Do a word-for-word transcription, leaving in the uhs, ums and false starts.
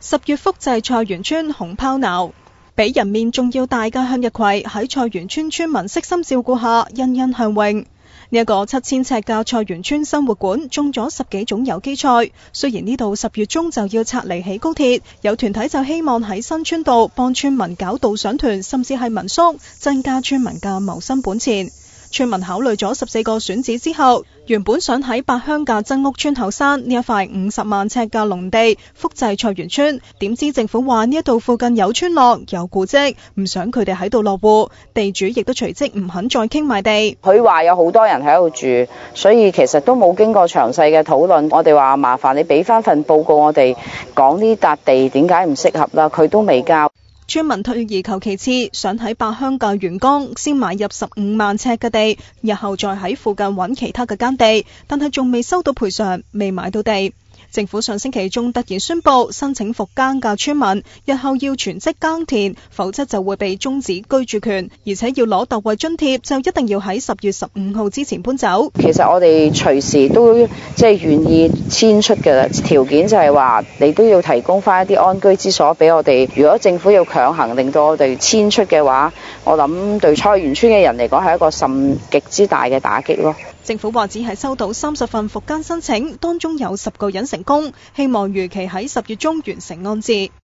十月福濟菜園村紅泡鬧，比人面仲要大嘅向日葵喺菜園村村民悉心照顧下欣欣向榮。呢一個七千尺嘅菜園村生活館種咗十幾種有機菜，雖然呢度十月中就要拆嚟起高鐵，有團體就希望喺新村度幫村民搞導賞團，甚至係民宿，增加村民嘅謀生本錢。村民考慮咗十四個選址之後，原本想喺八鄉嘅曾屋村後山呢一塊五十萬尺嘅農地福濟菜園村，點知政府話呢一度附近有村落有古蹟，唔想佢哋喺度落戶，地主亦都隨即唔肯再傾賣地。 佢話有好多人喺度住，所以其實都冇經過詳細嘅討論。我哋話麻煩你俾翻份報告我哋，講呢笪地點解唔適合啦，佢都未交。 村民退而求其次，想喺八鄉嘅元江先買入十五萬尺嘅地，日後再喺附近揾其他嘅耕地，但係仲未收到賠償，未買到地。政府上星期仲突然宣布，申請復耕嘅村民日後要全職耕田，否則就會被終止居住權，而且要攞特惠津貼，就一定要喺十月十五號之前搬走。 其實我哋隨時都即係願意遷出嘅，條件就係話你都要提供翻一啲安居之所俾我哋。如果政府要強行令到我哋遷出嘅話，我諗對菜園村嘅人嚟講係一個甚極之大嘅打擊咯。 政府話只係收到三十份復耕申請，當中有十個人成功，希望如期喺十月中完成安置。